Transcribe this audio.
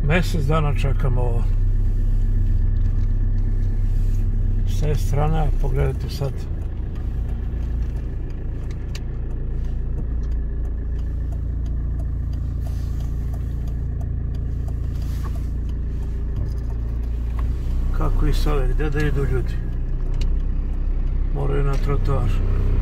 Mjesec dana čekam ovo. S te strane, pogledajte sad. Kako i s ove, gdje da idu ljudi? Moraju na trotoar.